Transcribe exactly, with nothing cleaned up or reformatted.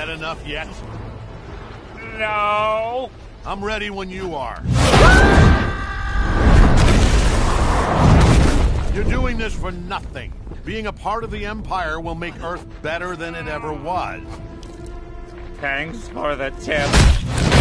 Had enough yet? No! I'm ready when you are. You're doing this for nothing. Being a part of the Empire will make Earth better than it ever was. Thanks for the tip.